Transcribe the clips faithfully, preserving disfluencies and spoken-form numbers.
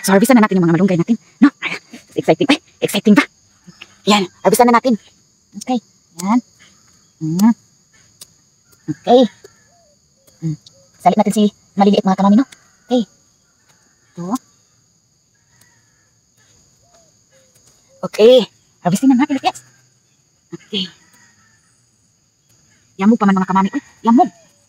So, harvestan na natin yung mga malunggay natin. No? Exciting. Ay, exciting pa. Yan, harvestan na natin. Okay, yan. Mm. Okay. Mm. Salit natin si maliliit mga kamami, no? Okay. Ito. Okay. Harvestin na natin, yes. Okay. Yamog pa man mga kamami. Uy, yamog.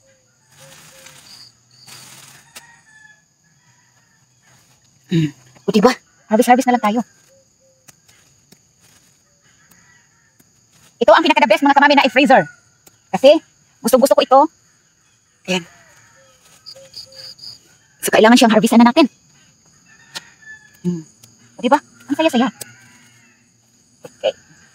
Hmm. O diba? Harvest-harvest na lang tayo. Ito ang pinaka-the best mga kamami na i-freezer. Kasi, gusto-gusto ko ito. Ayan. So, kailangan siyang harvestan na natin. Hmm. O diba? Ang saya-saya. Okay.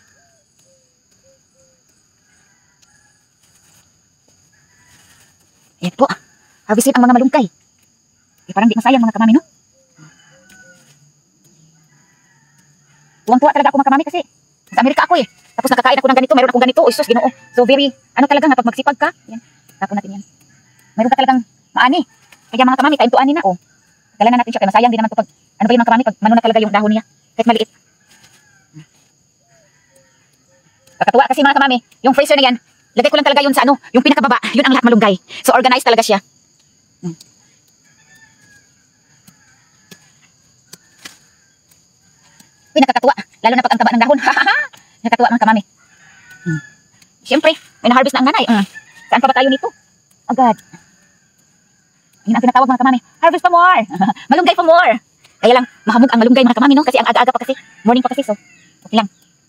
Ayan po. Harvestin ang mga malunggay. Eh, parang di masayang mga kamami, no? Tuwang-tuwa talaga ako mga kamami kasi sa Amerika ako eh. Tapos nakakain ako ng ganito, mayroon akong ganito. Uy, sus, Ginoo. So very, ano talaga nga, pag magsipag ka, yan. Tapon natin yan. Mayroon ka talagang maani. Kaya mga kamami, kain to ani na, oh. Dala na natin siya, kaya masayang din naman to pag, ano ba yung mga kamami, pag mano na talaga yung dahon niya. Kahit maliit. Kakatuwa kasi mga kamami, yung freezer na yan, lagay ko lang talaga yun sa ano, yung pinakababa, yun ang lahat malunggay. So organized talaga siya. Hmm. Uy, nakakatuwa. Lalo na pag ang taba ng dahon. Nakakatuwa mga kamami. Hmm. Siyempre, may na-harvest na ang nanay. Hmm. Saan pa ba tayo nito? Agad. Yun ang tinatawag mga kamami. Harvest pa more. Malunggay pa more. Kaya lang, mahamog ang malunggay mga kamami, no? Kasi ang aga-aga pa kasi. Morning pa kasi, so. Okay lang.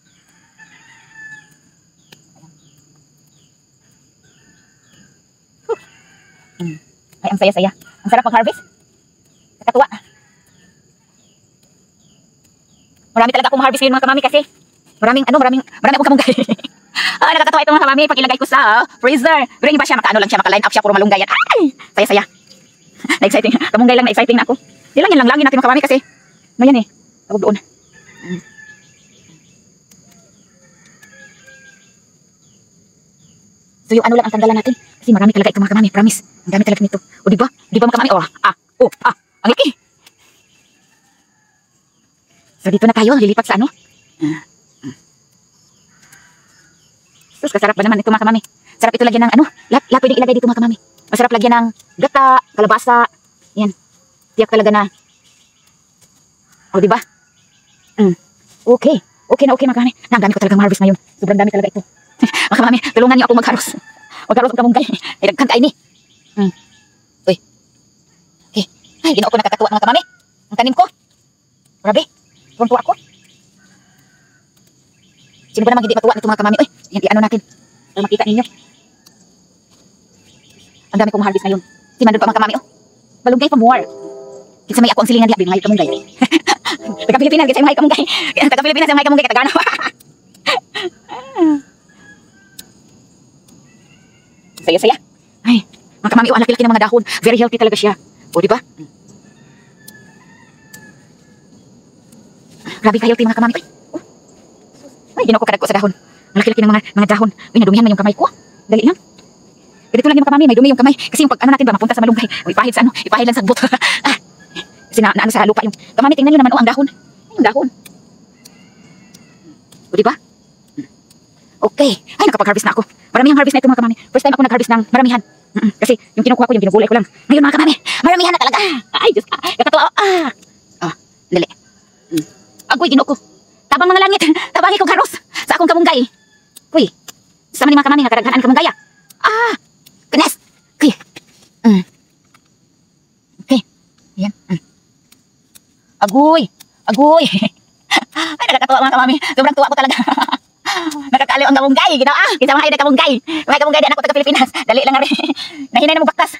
Hmm. Ay, ang saya-saya. Ang sarap mag-harvest. Nakakatuwa. Marami talaga akong harvest ngayon mga kamami kasi maraming ano, maraming marami akong kamunggay. Ah, nakakatawa ito mga kamami pag ilagay ko sa uh, freezer. Pero hindi ba siya makaano lang siya, maka-line up siya puro malunggay yan. Ay, saya-saya. Na-exciting. Kamunggay lang, na-exciting na ako. Di lang yan lang langin natin mga kamami kasi ano yan eh, tawag doon. Hmm. So yung ano lang ang tanggalan natin kasi marami talaga ito mga kamami, promise. Ang dami talaga nito. O di ba? Di ba mga kamami? Oh, ah, oh, ah, ang laki. So dito na tayo, lilipat sa ano? Uh, uh. Sus, kasarap ba naman ito mga kamami? Sarap ito lagyan ng ano? Lahat, lahat pwedeng ilagay dito mga kamami. Masarap lagyan ng gata, kalabasa. Yan. Tiyak talaga na. O, diba? Mm. Okay. Okay na okay mga kamami. Na, ang dami ko talagang harvest ngayon. Sobrang dami talaga ito. Mga kamami, tulungan niyo akong magharos. Magharos ang kamunggay. Ay, nagkang kain eh. Mm. Uy. Okay. Ay, ginoo ko nakakatuwa mga kamami. Ang tanim ko. Grabe. Tuwang-tuwa ako. Sino ba namang hindi matuwa nito mga kamami? Uy, yan, i-ano natin. Para makita ninyo. Ang dami kong harvest ngayon. Sinandun pa mga kamami, oh. Balunggay pa more. Kinsa may ako ang silingan diha, binangay kamunggay. Taga-Pilipinas, kinsa may kamunggay. Taga-Pilipinas, yung may kamunggay, katagano. Saya-saya. Ay, mga kamami, oh, ang laki-laki ng mga dahon. Very healthy talaga siya. O, diba? Grabe ka-healthy mga kamami. Ay, oh. Ay, ginoo ko kadag ko sa dahon. Ang laki-laki ng mga, mga dahon. Uy, nadumihan man yung kamay ko. Dali lang. Ganito lang yung mga kamami, may dumi yung kamay. Kasi yung pag ano natin ba, mapunta sa malunggay. O, ipahid sa ano, ipahid lang sa bot. Ah, kasi na, na ano sa lupa yung kamami, tingnan nyo naman, oh, ang dahon. Ay, yung dahon. O, diba? Okay. Ay, nakapag-harvest na ako. Maramihang harvest na ito mga kamami. First time ako nag-harvest ng maramihan. Mm -mm. Kasi yung kinukuha ko, yung ginugulay ko lang. Ngayon mga kamami, maramihan na talaga. Ay, Diyos ka. Kakatuwa. Ah. Ah, dali. Mm. Agoy, ginoo ko. Tabang mga langit. Tabangi kong haros sa akong kamunggay. Uy, sa man mga kamami, nakadaghan ang kamunggaya. Ah, goodness. Okay. Mm. Okay. Ayan. Mm. Agoy. Agoy. Ay, nakakatuwa mga kamami. Sobrang tuwa ko talaga. Nakakaaliw ang kamunggay. Ginawa. Ah, kinsa mga kayo na kamunggay. Mga kamunggay, di anak ko taga Pilipinas. Dali lang nga rin. Nahinay na mong baktas.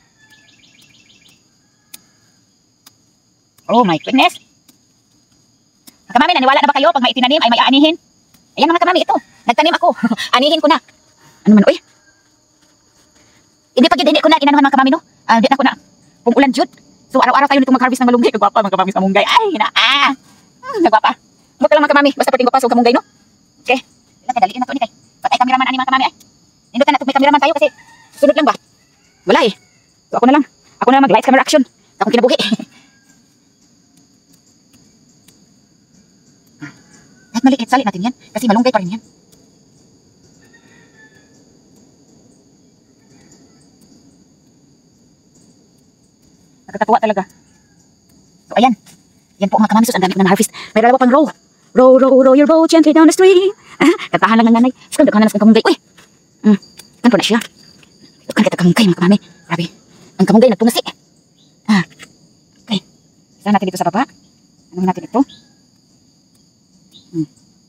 Oh my goodness. Mga kamami, naniwala na ba kayo pag may itinanim ay may aanihin? Ayan mga kamami, ito. Nagtanim ako. Anihin ko na. Ano man, uy? Hindi pa hindi ko na inanuhan mga kamami, no? Uh, hindi na ko na. Kung ulan jud. So araw-araw tayo nito mag-harvest ng malunggay. Nagwapa mga kamami sa munggay. Ay, na ah. Hmm, nagwapa. Buka lang mga kamami. Basta pating gwapa sa kamunggay, no? Okay. Ilang kadali na to ni kay. Patay kameraman ani mga kamami ay. Nindot na nato may kameraman tayo kasi sunod lang ba? Wala eh. So ako na lang. Ako na lang mag-light camera action. Akong kinabuhi. Kahit maliit, salit natin yan. Kasi malunggay pa rin yan. Nakakatuwa talaga. So, ayan. Yan po mga kamami. Sus, ang dami ko na na-harvest. May dalawa pang row. Row, row, row your boat gently down the stream. Ah, katahan lang ng nanay. Sus, daghan na nas ng kamunggay. Uy! Hmm, kan po na siya. Daghan kita kamunggay mga kamami. Grabe. Ang kamunggay nagpungasi. Ah, okay. Saan natin dito sa baba? Ano natin ito? Hmm.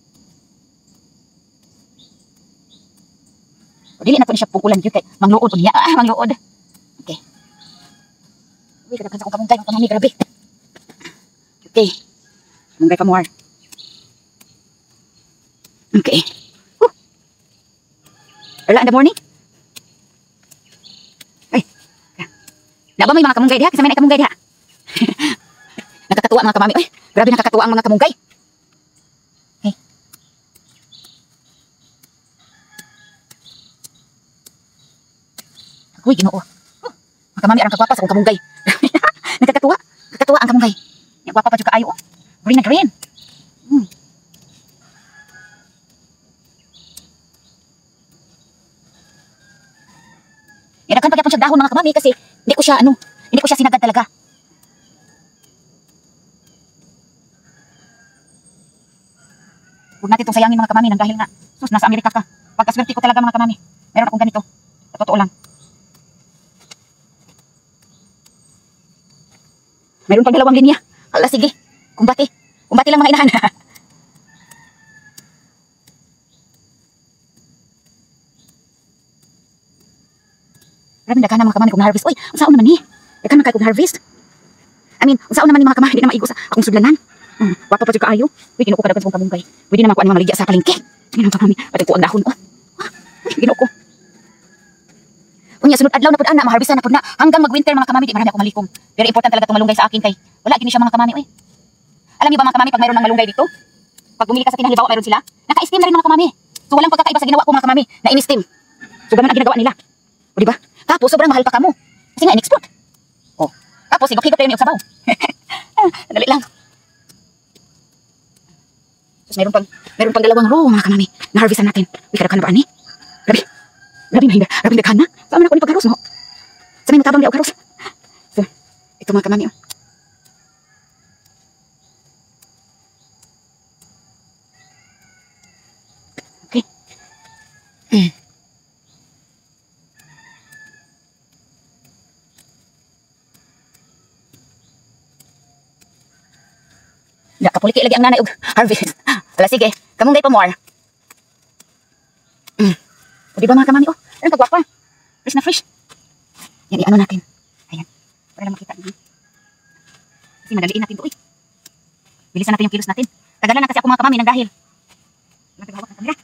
O, dili na po na siya pukulan dito. Mangluod po niya. Ah, mangluod. Okay. Uy, kadaghan sa akong kamunggay mga kamami. Grabe. Okay. Kamunggay pa more. Okay. Woo. Early in the morning. Ay. Naba may mga kamunggay diha. Kasi may kamunggay diha. Nakakatuwa mga kamami. Ay, grabe nakakatuwa ang mga kamunggay. Okay. Uy, ginoo. Oh, mga kamami, arang kagwapa sa akong kamunggay. Nakakatuwa. Nakakatuwa ang kamunggay. Yung gwapa pa dyan kaayo. Oh. Green na green. Hmm. Yan, akan pagyapon siya dahon mga kamami kasi hindi ko siya, ano, hindi ko siya sinagad talaga. Huwag natin itong sayangin mga kamami nang dahil nga, sus, nasa Amerika ka. Pagkaswerte ko talaga mga kamami. Meron akong ganito. Sa totoo lang. Meron pang dalawang linya. Hala, sige. Kumbati. Kumbati lang mga inahan. Grabe daghan na mga kamami kung na-harvest. Uy, unsaon naman ni? Daghan man kay kung harvest. I mean, unsaon naman ni mga kamami, di na maigo sa akong sudlanan. Hmm, wapa pa jud kaayo. Uy, ginuo ko dagan sa kong kamunggay. Pwede naman ko ano mga maligya sa palengke. Ngano kamami, pati ko ang dahon. Oh. Uy, ginuo ko. Unya sunod adlaw na pud ana ma-harvestan na pud na hanggang mag-winter mga kamami, di marami ako malikom. Pero important talaga tong malunggay sa akin kay wala gini siya mga kamami. Uy. Alam niyo ba mga kamami pag mayroon ng malunggay dito? Pag bumili ka sa tindahan, halimbawa mayroon sila, naka-steam na rin mga kamami. So walang pagkakaiba sa ginawa ko mga kamami na in-steam. So ganun ang ginagawa nila. O di ba? Tapos sobrang mahal pa kamo. Kasi nga in-export. Oh. Tapos higop-higop tayo yung sabaw. Dali lang. Tapos mayroon pang mayroon pang dalawang row mga kamami. Na-harvestan natin. Uy, kadaghan na ba ani? Grabe. Grabe na hinda. Grabe daghan na. Saan man ako ni pagkaros mo? Sa may matabang di ako karos. So, ito mga kamami oh. Okay. Mm. Da kapuliki lagi ang nanay og harvest. Ala sige, kamunggay pa more. Mm. O di ba mga kamami oh? Ano kagwapa? Fresh na fresh. Yan i-ano natin. Ayan. Para lang makita niyo. Kasi madaliin natin 'to eh. Bilisan natin yung kilos natin. Tagalan na kasi ako mga kamami nang dahil. Nagtagawak ng kamera.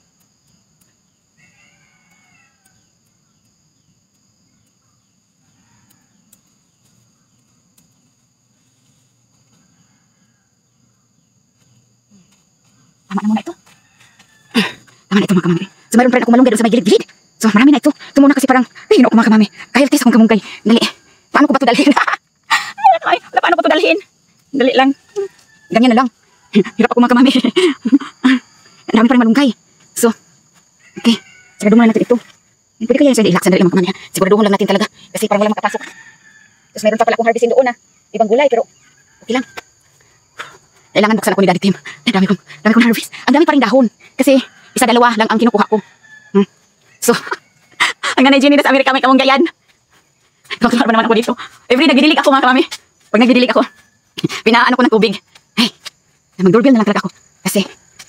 Tama na muna ito. Tama na ito mga kamami. So mayroon pa rin akong malunggay doon sa may gilid-gilid. So marami na ito. Ito muna kasi parang, ay ginoo ko mga kamami. Kahit tis akong kamunggay. Dali. Paano ko ba ito dalhin? Ay, wala paano ko ito dalhin? Dali lang. Ganyan na lang. Hirap ako mga kamami. Ang dami pa rin malunggay. So, okay. Siguraduhin muna natin ito. Pwede kaya sa ilak. Sandali mga kamami ha. Siguraduhin lang natin talaga. Kasi parang wala makapasok. Tapos mayroon pa pala akong harvestin doon ha. Ibang gulay pero okay lang. Kailangan buksan ako ni Daddy Tim. Ang dami kong, dami kong harvest. Ang dami pa rin dahon. Kasi isa dalawa lang ang kinukuha ko. Hmm. So, ang nanay Jenny na sa Amerika may kamunggayan. Bakit ba naman ako dito? Every nagdidilig ako mga kamami. Pag nagdidilig ako, pinaano ko ng tubig. Ay, mag-doorbell na lang talaga ako. Kasi,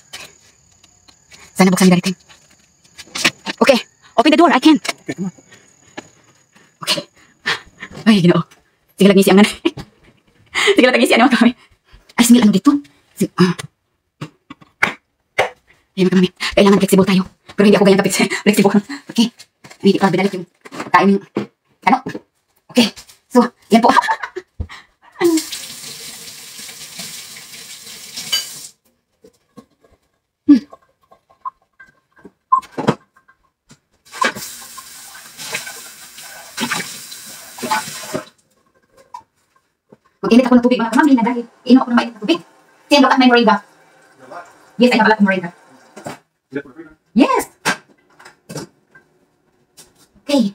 sana buksan ni Daddy Tim. Okay, open the door. I can. Okay. Ay, ginoo. Sige lang ngisi ang nanay. Sige lang ngisi ang mga kamami. Ay, smell ano dito? Ah. Ayan mga kamami, kailangan flexible tayo. Pero hindi ako ganyan kapit flexible. Okay. Hindi pa binalik yung kain yung ano. Okay. So, yan po. hmm. Mag-init ako ng tubig mga kamami na dahil inom ako ng mainit na tubig. Kasi ang bakat may moringa. Yes, I have a lot of moringa. Yes. Okay.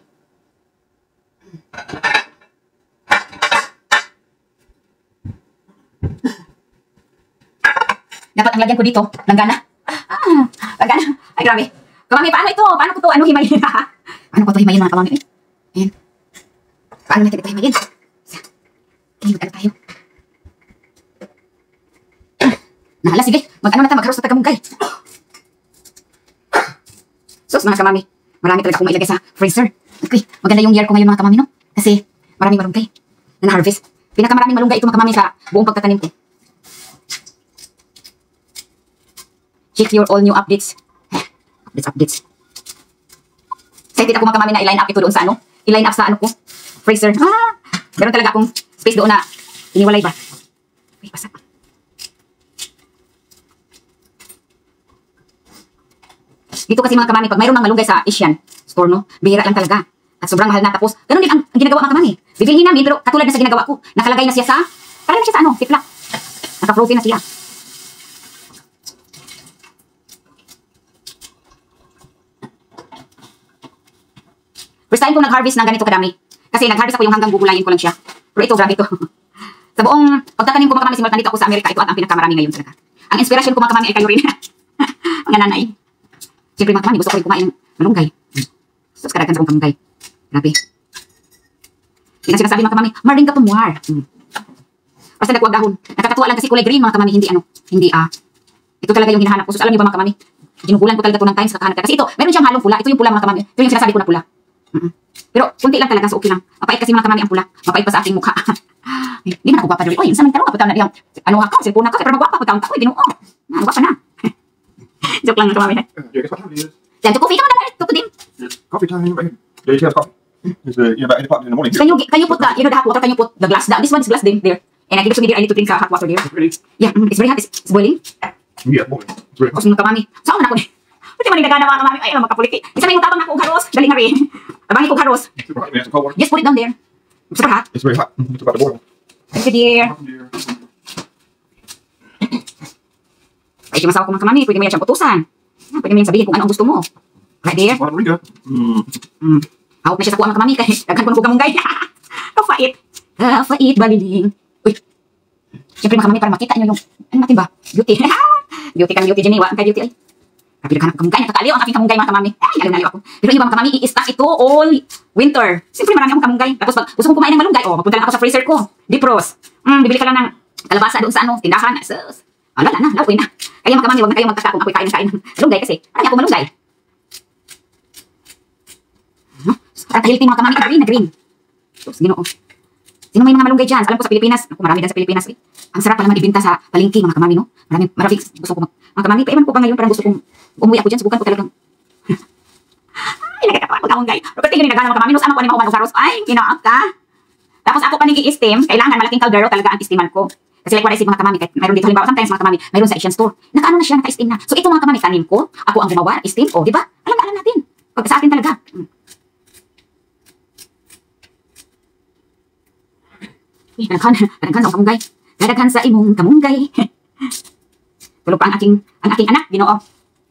Dapat ang lagyan ko dito, langgana. Ah, langgana. Ay, grabe. Kamami, paano ito? Paano ko ito, ano, himayin? Paano ko ito himayin, mga kamami? Ayan. Paano natin ito himayin? Okay, mag-ano tayo? Nahala, sige. Mag-ano na tayo, magharos na tagamungkay. Sus, mga kamami. Marami talaga akong mailagay sa freezer. Okay, maganda yung year ko ngayon, mga kamami, no? Kasi maraming malunggay na na-harvest. Pinakamaraming malunggay ito, mga kamami, sa buong pagtatanim ko. Check your all new updates. Updates, updates. Excited ako, mga kamami, na i-line up ito doon sa ano? I-line up sa ano ko? Freezer. Ah! Meron talaga akong space doon na iniwalay ba? Uy, basa. Dito kasi, mga kamami, pag mayroon mga malunggay sa Asian store, no? Bihira lang talaga. At sobrang mahal na. Tapos, ganun din ang, ang ginagawa, mga kamami. Bibilhin namin, pero katulad na sa ginagawa ko. Nakalagay na siya sa, nakalagay na siya sa ano? Ziploc. Naka-frozen na siya. First time kong nag-harvest ng ganito kadami. Kasi nag-harvest ako yung hanggang gugulayin ko lang siya. Pero ito, grabe ito. Sa buong pagtatanim ko, mga kamami, simula nandito ako sa Amerika, ito at ang pinakamarami ngayon talaga. Ang inspiration ko, mga kamami, ay kayo rin. Mga nanay. Siyempre, mga kamami, gusto ko rin kumain ng malunggay. Sus, kadagan sa kong kamunggay. Grabe. Hindi na sinasabi, mga kamami, maring ka pumuar. Hmm. Basta nagkuwag dahon. Nakakatuwa lang kasi kulay green, mga kamami, hindi ano, hindi ah. Ito talaga yung hinahanap ko. Sus, alam niyo ba, mga kamami? Ginugulan ko talaga ito ng times kakahanap ka. Kasi ito, meron siyang halong pula. Ito yung pula, mga kamami. Ito yung sinasabi ko na pula. Mm-mm. Pero kunti lang talaga, so okay lang. Mapait kasi, mga kamami, ang pula. Mapait pa sa ating mukha. Hindi man ako gwapa, Jory. Oy, saan man tarong kapatang na diyang, ano ako, cellphone ako, pero magwapa ko, taong taon, binuo. Ah, gwapa na. Joke lang, mga kamami. Yeah, guess what time it is? Yan, to coffee ka man, to din. It's coffee time right here. Yeah, you have coffee. It's uh, yeah, about eight o'clock in the morning. Can you, can you put the, you know, the hot water, can you put the glass, the, this one is glass din, there. And I give it to me there, I need to drink sa hot water there. It's ready. Yeah, mm, it's very hot, it's, it's boiling. Yeah, morning. It's ready. Tapos mga kamami, saan na ko ni? Pwede man yung nagana, mga kamami, ay, makapuliki. Isa may utapang na akong haros, dali na rin. Abangi kong haros. Super hot. Man, some cold water. Just put it down there. Super hot. It's very hot. It's about to boil. Thank you, dear. Ay, yung masawa ko, mga kamami, pwede mo yan siyang utusan. Pwede mo yan sabihin kung ano ang gusto mo. Right there. Moringa. Mm. Mm. Hawak na siya sa kuha, mga kamami, kaya daghan ko ng hugamunggay. Kafait. Kafait, baliling. Uy. Siyempre, mga kamami, para makita nyo yung, ano natin ba? Beauty. Beauty kang beauty, Jenny. Wa, ang kay beauty ay. Kapila ka ng kamunggay. Nakakaliw ang aking kamunggay, mga kamami. Ay, naliw-naliw ako. Pero yung mga kamami, i-stack ito all winter. Siyempre, marami akong kamunggay. Tapos pag gusto kong kumain ng malunggay, oh, mapunta lang ako sa freezer ko. Dipros. Mm, bibili ka lang ng kalabasa doon sa ano, tindahan. Sus. Oh, lala na, lawin na. Kaya mga kamami, huwag na kayong magtaka kung ako'y kain ng kain ng malunggay kasi marami ako malunggay. Huh? Parang kahilti, mga kamami, green na green. Sus, ginoo. Sino may mga malunggay dyan? Alam ko sa Pilipinas, ako marami dyan sa Pilipinas. Eh. Ang sarap pala ibenta sa palengke, mga kamami, no? Marami, marami gusto ko mag... Mga kamami, pa ewan ko ba ngayon, parang gusto kong umuwi ako dyan, subukan ko talagang... Ay, nagkatawa ko na akong gay. Pero kasi yung nagagana, mga kamami, no, saan ako ni mahuman ugaros? Ay, kinaak ka. Tapos ako pa nag-i-steam, kailangan malaking kaldero talaga ang istiman ko. Kasi like what I said, mga kamami, kahit mayroon dito, halimbawa, sometimes mga kamami, mayroon sa Asian store. Nakaano na siya, naka-steam na. So ito, mga kamami, tanim ko, ako ang gumawa, steam, o, di ba? Alam na, alam natin. Pag sa atin talaga. Hmm. Kadaghan, kadaghan sa kamunggay. Kadaghan sa imong kamunggay. Tulog pa ang aking, ang aking anak, Ginoo.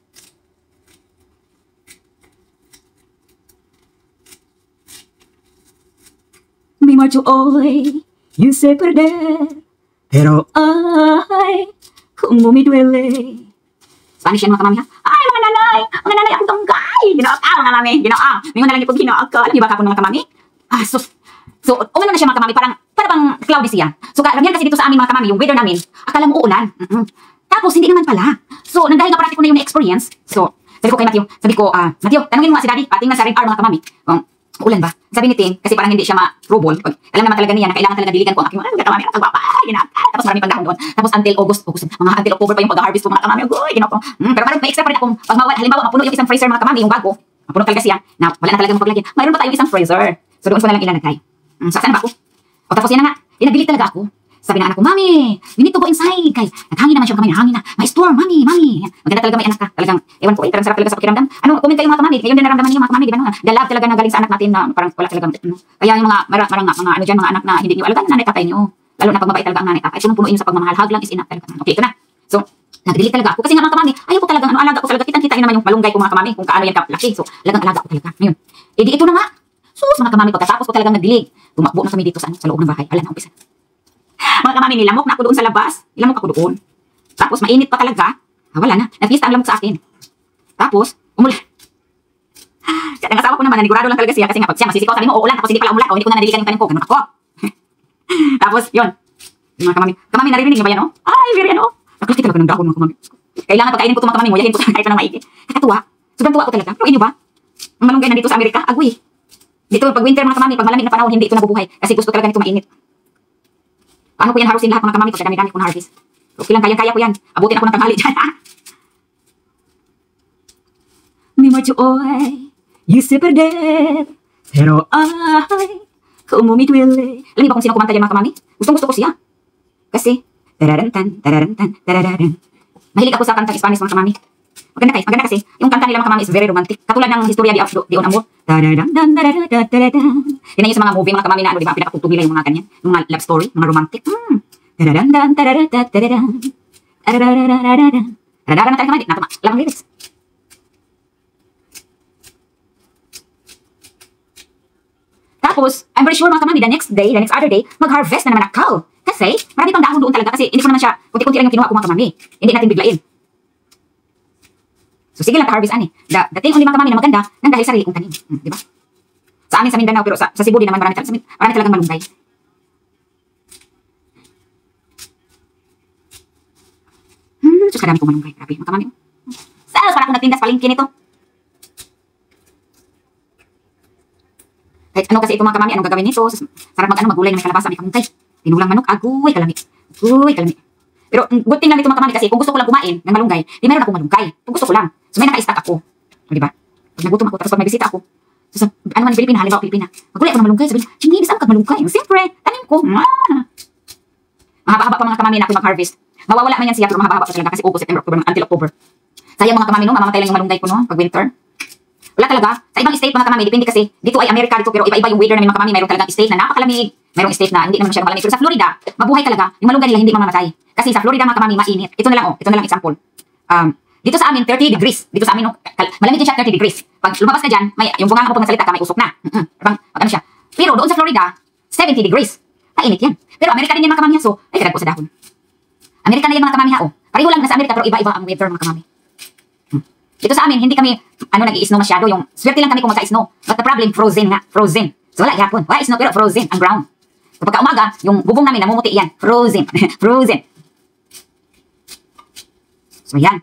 May marcho oy, you say perder, pero ay, kung mumiduele. Spanish yan, mga kamami, ha? Ay, mga nanay, mga nanay, akong tanggay. Ginoo ka, mga mami, Ginoo. May mga nanay ko, Ginoo ka. Alam niyo ba ka po, mga kamami? Ah, sus. So, umano na siya, mga kamami, parang, para bang cloudy siya. So, karamihan kasi dito sa amin, mga kamami, yung weather namin, akala mo uulan. Mm-hmm. Tapos, hindi naman pala. So, nang dahil nga parati ko na yung experience, so, sabi ko kay Matthew, sabi ko, ah, Matthew, tanungin mo nga si Daddy, pating na sa red R, mga kamami, um, uulan ba? Sabi ni Ting, kasi parang hindi siya ma-robol. Alam naman talaga niya na kailangan talaga diligan ko ang aking mga kamami, ang kagwapa, ginaka. Tapos marami pang dahon doon. Tapos until August, August, mga until October pa yung pag-harvest ko, mga kamami, uy, ginako. Mm, pero parang may extra pa rin akong, pag mawala, halimbawa, mapuno yung isang freezer, mga kamami, yung bago, mapuno talaga siya, na wala na talaga mapaglagyan. Mayroon pa tayong isang freezer. So, doon ko na lang ilalagay. Mm, so, saan ba ako? O tapos yan na nga, inabilit talaga ako. Sabi ng anak ko, Mami, you need to go inside. Kay, naghangin naman siya kami, naghangin na. May storm, Mami, Mami. Maganda talaga may anak ka. Talagang, ewan ko, eh, parang sarap talaga sa pakiramdam. Ano, comment kayo mga kamami. Ngayon din naramdaman niyo mga kamami, di ba? No? The love talaga na galing sa anak natin na parang wala talagang, ano. Kaya yung mga, marang, marang, mga, ano dyan, mga anak na hindi niyo alagaan, nanay tatay niyo. Lalo na pag mabait talaga ang nanay tatay. Punong-puno yun sa pagmamahal. Hag lang is enough talaga. Okay, ito na. So, Nagdilig talaga ako. Kasi nga mga kamami, ayaw ko talaga, ano, alaga ko talaga. Kitang-kita yun naman yung malunggay ko mga kamami, kung kaano yan kalaki. So, alagang alaga ko talaga. Ngayon, eh di ito na nga. Sus, mga kamami, pagkatapos ko talagang nagdilig, tumakbo na kami dito sa, ano, sa loob ng bahay. Wala na, umpisa. Mga kamami, nilamok na ako doon sa labas. Nilamok ako doon. Tapos, mainit pa talaga. Ah, wala na. Nagpista ang lamok sa akin. Tapos, umulan. Kaya ang asawa ko naman, nanigurado lang talaga siya kasi nga pag siya masisikaw, sabi mo, uulan, tapos hindi pala umulan, o hindi ko na nadiligan yung tanim ko. Ganun ako. Tapos, yun. Yung mga kamami, kamami, naririnig niyo ba yan, oh? Ay, very ano? Naklaki talaga ng dahon, mga kamami. Kailangan pagkainin ko itong mga kamami, nguyahin ko sa kahit anong maigi. Nakatuwa. Sobrang tuwa ko talaga. Pero inyo ba? Ang malunggay nandito sa Amerika, agoy. Dito, pag winter, mga kamami, pag malamig na panahon, hindi ito nabubuhay. Kasi gusto talaga nito mainit. Paano ko yan harusin lahat, mga kamami, pag dami-dami ko na harvest? Okay lang, kaya-kaya ko yan. Abutin ako ng tanghali dyan. Mi mucho hoy, you se perder, pero ay, como me duele. Alam niyo ba kung sino kumanta dyan, mga kamami? Gustong-gusto ko siya. Kasi, tararantan, tararantan, tarararan. Mahilig ako sa kantang Spanish, mga kamami. Maganda, guys, maganda kasi, yung kanta nila, mga kamami, is very romantic. Katulad ng Historia de Abdo, de Un Amor. Tararan, tararan, tararan. Tingnan niyo sa mga movie, mga kamami, na ano, di ba, pinakatugtog nila yung mga ganyan, yung mga love story, mga romantic. Hmm. Tararan, tararan, tararan. Tararararararan. Tararararan na talaga, kamami, natama. Alam ang lyrics. Tapos, I'm very sure mga kamami, the next day, the next other day, mag-harvest na naman ako. Kasi, marami pang dahon doon talaga kasi hindi ko naman siya, kunti-kunti lang yung kinuha ko mga kamami. Hindi natin biglain. So, sige lang ka-harvest ani. The, the thing only mga kamami na maganda, nang dahil sarili kong tanim. Hmm, di ba? Sa amin sa Mindanao, pero sa, sa Cebu din naman marami, talaga, marami talagang malunggay. Hmm, sus, kadami kong malunggay. Grabe, mga kamami. Saan, para akong nagtindas palingkin ito. Kahit ano kasi ito mga kamami, anong gagawin nito? Sarap mag-ano, magulay na may kalabasa, may kamungkay. Tinulang manok, agoy, kalami. Agoy, kalami. Pero good thing lang dito mga kamami kasi kung gusto ko lang kumain ng malunggay, di meron akong malunggay. Kung gusto ko lang. So may naka-stack ako. O diba? Pag nagutom ako, tapos pag may bisita ako, so, sa, ano man Pilipina, halimbawa Pilipina, magulay ako ng malunggay, sabihin, hindi, saan ka malunggay? Siyempre, tanim ko. Ah. Mahaba-haba pa mga kamami na ako mag-harvest. Mawawala man yan siya, pero mahaba-haba pa talaga kasi August, September, October, until October. Sayang mga kamami no, mamamatay lang yung malunggay ko no, pag winter. Wala talaga. Sa ibang state mga kamami, depende kasi dito ay Amerika dito pero iba-iba yung weather namin mga kamami. Mayroon talagang state na napakalamig. Mayroong state na hindi naman masyadong malamig. Pero sa Florida, mabuhay talaga. Yung malunggay nila hindi mamamatay. Kasi sa Florida mga kamami, mainit. Ito na lang oh, ito na lang example. Um, dito sa amin thirty degrees. Dito sa amin no, malamig din siya thirty degrees. Pag lumabas ka diyan, may yung bunga mo pag magsalita ka may usok na. Mm-hmm. Pag ano siya. Pero doon sa Florida, seventy degrees. Mainit yan. Pero Amerika din yan mga kamami so, ay kadagko sa dahon. Amerika na yan mga kamami ha oh. Pareho lang na sa Amerika pero iba-iba ang weather mga kamami. Dito sa amin, hindi kami, ano, nag-i-snow masyado. Yung, swerte lang kami kung magka-snow. But the problem, frozen nga. Frozen. So, wala yapon. Wala snow, pero frozen. Ang ground. So, pagka umaga, yung bubong namin, namumuti yan. Frozen. Frozen. So, yan.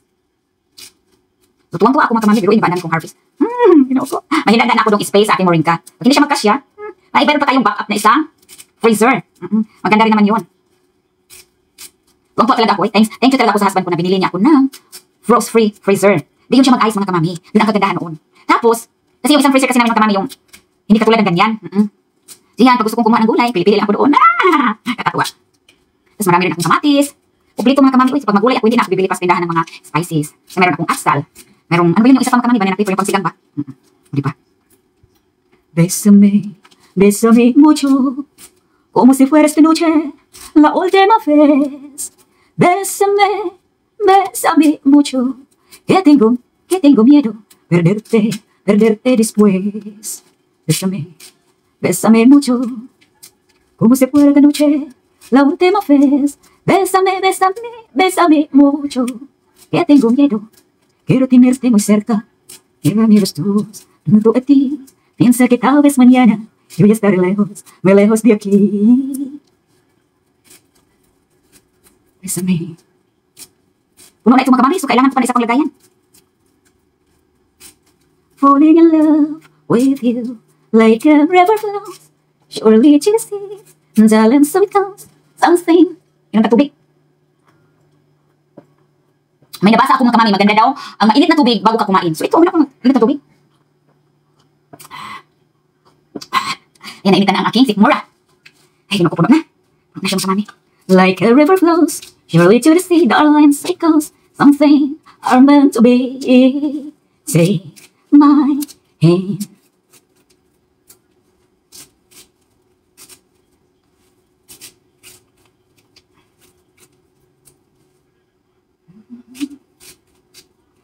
So, tuwang-tuwa ako mga kamami. Pero, ba namin kong harvest. Hmm, ginawa ko. Mahinagdan ako dong space sa ating moringa. Pag hindi siya magkasya, hmm, may iba pa tayong backup na isang freezer. Mm-mm. Maganda rin naman yun. Tuwang-tuwa talaga ako. Eh. Thanks, thank you talaga ako sa husband ko na binili niya ako ng frost-free freezer. Di yun siya mag-ice mga kamami. Yun ang kagandahan noon. Tapos, kasi yung isang freezer kasi namin mga kamami, yung hindi katulad ng ganyan. Mm-mm. So yan, pag gusto kong kumuha ng gulay, pili-pili lang ako doon. Ah! Kakatuwa. Tapos marami rin akong kamatis. Publito mga kamami. Uy, so pag magulay ako, hindi na ako bibili pa sa tindahan ng mga spices. So meron akong asal. Merong, ano ba yun yung isa pa mga kamami? Banana paper, yung pagsigang ba? Mm-mm. Di ba? Bésame, bésame mucho, como si fuera esta noche la última vez. Bésame, bésame mucho. Que tengo, que tengo miedo perderte, perderte después. Bésame, bésame mucho, como si fuera esta noche la última vez. Bésame, bésame, bésame mucho, que tengo miedo. Quiero tenerte muy cerca, que me mires tú, junto a ti. Piensa que tal vez mañana yo ya estaré lejos, muy lejos de aquí. Bésame. Puno na ito mga kamami, so kailangan ko pa na isa pang lagayan. Falling in love with you, like a river flows, surely to the sea, darling, so it comes, something. Yun ang tubig. May nabasa ako mga kamami, maganda daw, ang mainit na tubig bago ka kumain. So ito, ano akong mainit na tubig? Yan, nainitan na ang aking sikmura. Ay, makupuno na. Puno na siya mga kamami. Like a river flows, surely to the sea, darling, so it goes, something are meant to be. Take my hand.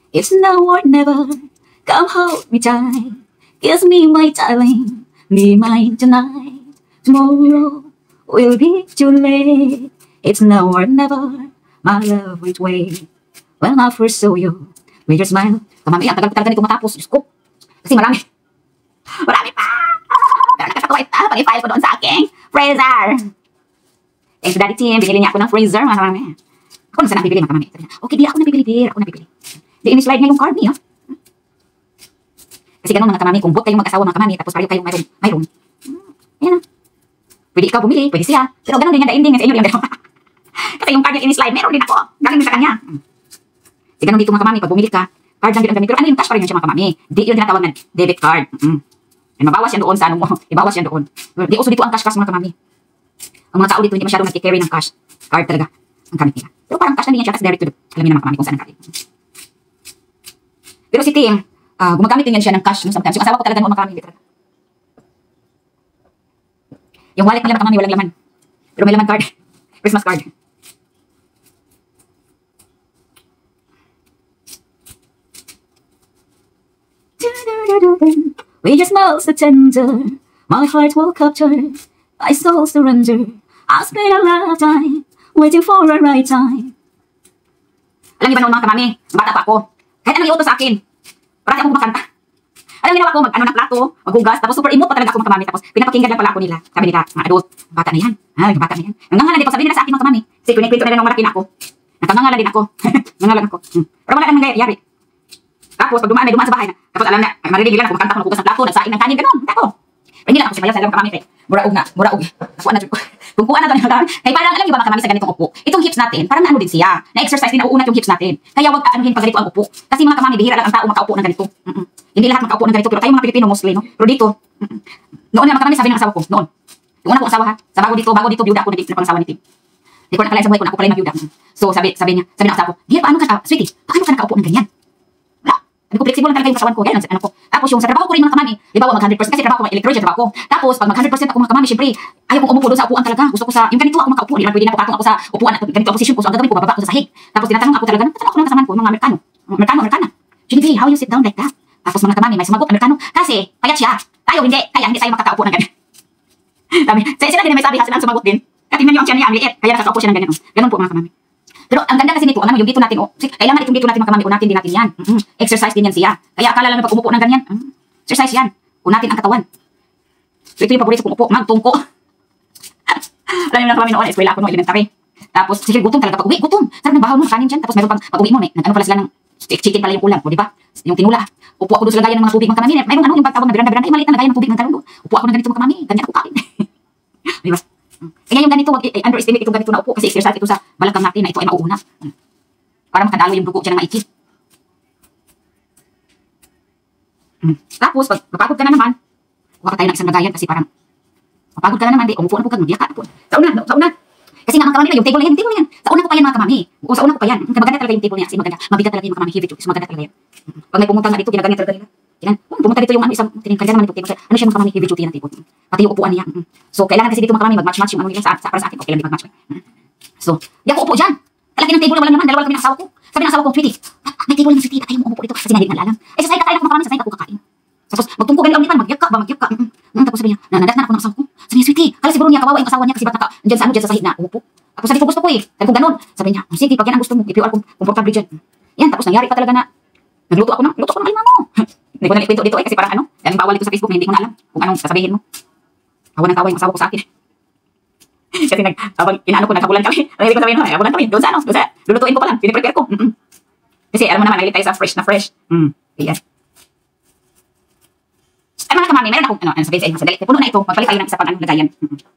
It's now or never. Come hold me tight. Kiss me, my darling. Be mine tonight. Tomorrow will be too late. It's now or never. My love won't wait. When I first saw you, with your smile. Kamami, ang tagal talaga nito matapos. Diyos ko. Kasi marami. Marami pa. Pero nakakatuwa ito. Pag-i-file ko doon sa aking freezer. Thanks to Daddy Tim. Binili niya ako ng freezer, mga kamami. Ako na sana bibili, mga kamami. Okay, di ako nabibili, dear. Ako nabibili. Di in-slide niya yung card niya. Kasi ganun, mga kamami. Kung both kayong mag-asawa, mga kamami, tapos pareho kayong mayroon. Mayroon. Ayan na. Pwede ikaw bumili, pwede siya. Pero ganun din yan, daing-ding sa inyo yung dalawa. Kasi yung card niya in-slide, meron din ako. Galing sa kanya. Kasi ganun dito, mga kamami. Pag bumili ka, card lang din ang gamit. Pero ano yung cash pa rin yun siya, mga kamami. Di yun tinatawag na debit card. Mm. And mabawas yan doon sa ano mo. Ibawas yan doon. Di uso dito ang cash-cash, mga kamami. Ang mga tao dito hindi masyadong nag-carry ng cash. Card talaga ang gamit nila. Pero parang cash na din yan siya kasi direct to the, alam niyo naman kamami kung saan ang card. Pero si Tim, uh, gumagamit din yan siya ng cash no, sometimes. Yung asawa ko talaga noon mga kamami. Talaga. Yung wallet nila mga kamami walang laman. Pero may laman card. Christmas card. With your smile so tender, my heart will capture, my soul surrender. I'll spend a lifetime waiting for a right time. Alam niyo ba noon mga kamami, bata pa ako, kahit anong iutos sa akin, parati ako kumakanta. Alam niyo ginawa ko, mag-ano ng plato, maghugas, tapos super emote pa talaga ako mga kamami, tapos pinapakinggan lang pala ako nila. Sabi nila, mga adult, bata na yan, ah, yung bata na yan. Nangangalan din, pag sabi nila sa akin mga kamami, kasi kwento na nung malaki na ako, nakangangalan din ako, nangangalan ako. Hmm. Pero wala nang nangyayari. Tapos pag dumaan, may dumaan sa bahay na, tapos alam na, marinig nila na kumakanta ako, naghugas ng plato, nagsaing ng kanin, ganun, tako. Pero hindi lang ako siya sa alam mga kamami, kay muraog na, muraog. Nakuha na, kung kuha na ito mga kamami, kaya parang alam niyo ba mga kamami sa ganitong upo, itong hips natin, parang naano din siya, na-exercise din, nauunat yung hips natin. Kaya wag aanuhin pag ganito ang upo. Kasi mga kamami, bihira lang ang tao makaupo ng ganito. Mm-mm. Hindi lahat makaupo ng ganito, pero tayo mga Pilipino, mostly, no? Pero dito, mm-mm. Noon na mga kamami, sabi ng asawa ko, noon. Yung una kong asawa ha, sa bago dito, bago dito, biyuda ako, naging asawa ni Tim. Hindi ko nakalain sa buhay ko na ako pala yung mabiyuda. So sabi, sabi niya, sabi ng asawa ko, Dear, paano ka, uh, sweetie, paano ka nakaupo ng ganyan? Wala. Sabi ko, flexible lang talaga yung kasawan ko, yan, ano ko. Tapos yung sa trabaho ko rin mga kamami, di ba, mag one hundred percent kasi trabaho ko, may electrician trabaho ko. Tapos pag mag one hundred percent ako mga kamami, syempre, ayaw kong umupo doon sa upuan talaga. Gusto ko sa, yung ganito ako makaupo, di naman pwede na papatong ako sa upuan at ganito ang position ko. So ang gagawin ko, bababa ako sa sahig. Tapos tinatanong ako talaga, nagtatanong ako ng kasamaan ko, mga Amerikano. Amerikano, Amerikana. Genevieve, how you sit down like that? Tapos mga kamami, may sumagot, Amerikano, kasi payat siya. Tayo hindi, kaya hindi tayo makakaupo ng ganyan. Sabi, sila din may sabi, sila ang sumagot din. Kaya tingnan niyo ang tiyan niya, ang liit, kaya nakakaupo siya ng ganyan. Ganun po mga kamami. Pero ang ganda kasi nito, ano, yung dito natin, oh, kailangan itong dito natin mga kamami, unatin din natin yan. Mm-hmm. Exercise din yan siya. Kaya akala lang na pag umupo ng ganyan, mm-hmm. Exercise yan. Unatin ang katawan. So ito yung paborito kong upo, magtungko. Alam niyo na kamami noon, eskwela ako noong elementary. Tapos, sige, gutom talaga pag uwi, gutom. Sarap ng bahaw mo, kanin dyan. Tapos meron pang pag uwi mo, may, ano pala sila ng chicken pala yung ulam, o di ba? Yung tinula. Upo ako doon sa lagayan ng mga tubig mga kamami. Mayroong ano, yung pagtawag na beranda-beranda, eh, maliit na lagayan ng tubig ng talong doon. Upo ako ng ganito mga kamami, ganyan ako kain. Di ba? Kaya yung ganito, wag i-underestimate itong ganito na upo kasi exercise ito sa balakang natin na ito ay mauuna. Hmm. Para makadalo yung dugo dyan ng maiki. Hmm. Tapos, pag mapagod ka na naman, huwag ka tayo ng isang lagayan kasi parang mapagod ka na naman, di, umupo na po ka, magyaka po. Sa una, no, sa una. Kasi nga mga kamami, yung table na yan, yung table na yan. Sa una ko pa yan mga kamami. O sa una ko pa yan. Maganda talaga yung table niya kasi maganda. Mabigat talaga yung mga kamami, heavy juice, maganda talaga yan. Hmm. Pag may pumunta nga dito, ginaganyan talaga nila. Yan. Hmm, pumunta dito yung ano, isang tiningkanda naman itong table. Ano siya mga kamami, heavy duty ng table. Pati yung upuan niya. Hmm. So, kailangan kasi dito mga kamami, mag-match-match yung ano nila sa, sa, para sa akin. Okay lang, di mag-match. Hmm. So, di ako upo dyan. Kalaki ng table na wala naman, dalawa lang kami ng asawa ko. Sabi ng asawa ko, sweetie, may table lang sweetie, tayo mo umupo dito kasi hindi na alam. Eh, sasay ka tayo mga kamami, sasay ako kakain. Tapos, magtungko ganun ulit man, magyaka ba, magyaka. Mm -hmm. Tapos sabi niya, nanadat na ako ng asawa ko. Sabi niya, sweetie, kala siguro niya, kawawa yung asawa niya kasi baka dyan sa ano, dyan sa sahig na umupo. Tapos sabi ko, gusto ko eh. Sabi ko, ganun. Sabi niya, sige, pag yan ang gusto mo, i-P R kung comfortable dyan. Yan, tapos nangyari pa talaga na, nagluto ako ng, luto ko ng alima mo. Hindi ko na ikwento dito eh, kasi parang ano, daming bawal dito sa Facebook na hindi ko na alam kung anong sasabihin mo. Tawa ng tawa yung asawa ko sa akin. Kasi nag, habang inaano ko, nagkabulan kami. Ang hindi ko sabihin, no, kabulan kami, doon sa ano, doon sa, lulutuin ko pa lang, piniprepare ko. Mm -mm. Kasi alam mo naman, nalit tayo sa fresh na fresh. Mm, ayan. Ay mga kamami, meron akong, ano, ano sabihin sa inyo, sadali, puno na ito, magpalit tayo ng isa pang anong lagayan. Mm -mm.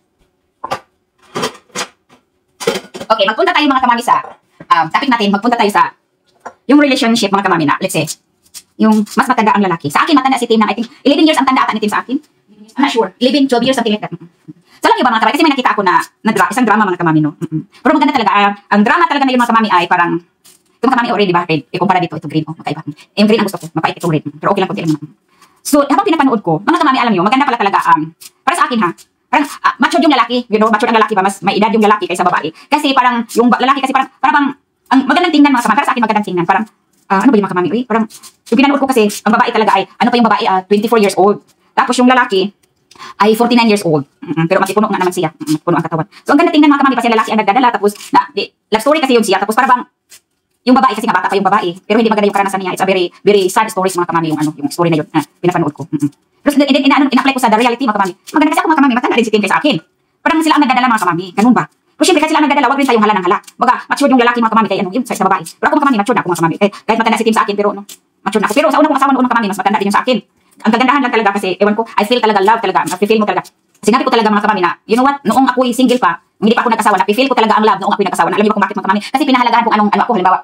Okay, magpunta tayo mga kamami sa, um, topic natin, magpunta tayo sa, yung relationship mga kamami na, let's say, yung mas matanda ang lalaki. Sa akin, matanda si Tim na, I think, eleven years ang tanda ata ni Tim sa akin. I'm not sure. eleven, twelve years, something like that. Mm -mm. So, alam niyo ba mga kamami, kasi may nakita ako na, na dra isang drama mga kamami, no? Mm -mm. Pero maganda talaga, uh, ang drama talaga na yung mga kamami ay parang, ito mga kamami already, di ba, red? I-compara dito, ito green, oh, magkaiba. Eh, yung green ang gusto ko, mapait itong red. Pero okay lang pag mo. So, habang pinapanood ko, mga kamami, alam niyo, maganda pala talaga, um, para sa akin ha, parang uh, matured yung lalaki, you know, matured ang lalaki ba, mas may edad yung lalaki kaysa babae. Kasi parang, yung lalaki kasi parang, parang bang, ang magandang tingnan mga kamami, para sa akin magandang tingnan, parang, ah, ano ba yung mga kamami? Uy, parang, yung pinanood ko kasi, ang babae talaga ay, ano pa yung babae, ah, twenty-four years old. Tapos yung lalaki, ay forty-nine years old. Mm-mm. Pero masipuno nga naman siya. Mm-mm. Puno ang katawan. So, ang ganda tingnan mga kamami kasi lalaki ang nagdadala. Tapos, na, di, love story kasi yun siya. Tapos, parang, yung babae kasi nga bata pa yung babae. Pero hindi maganda yung karanasan niya. It's a very, very sad stories mga kamami yung ano, yung story na yun. Ah, pinapanood ko. Mm-mm. Tapos, in, in, in, in, in-apply ko sa the reality mga kamami. Maganda kasi ako mga kamami. Matanda rin si Tim kaysa akin. Parang sila ang nagdadala mga kamami. Ganun ba? Pero syempre, kasi sila ang nagdadala, wag rin tayong hala ng hala. Baga, matured yung lalaki mga kamami. Kaya ano, yun, sa, sa babae. Pero ako mga kamami, matured na ako mga kamami. Eh, kahit matanda si Tim sa akin, pero ano, matured na ako. Pero sa una kong asawa noon mga kamami, mas matanda din yung sa akin. Ang kagandahan lang talaga kasi, ewan ko, I feel talaga love talaga. Nafe-feel mo talaga. Sinabi ko talaga mga kamami na, you know what, noong ako'y single pa, hindi pa ako nag-asawa, nafe-feel ko talaga ang love noong ako'y nag-asawa. Na, alam niyo ba kung bakit mga kamami? Kasi pinahalagahan kung anong, ano ako, halimbawa.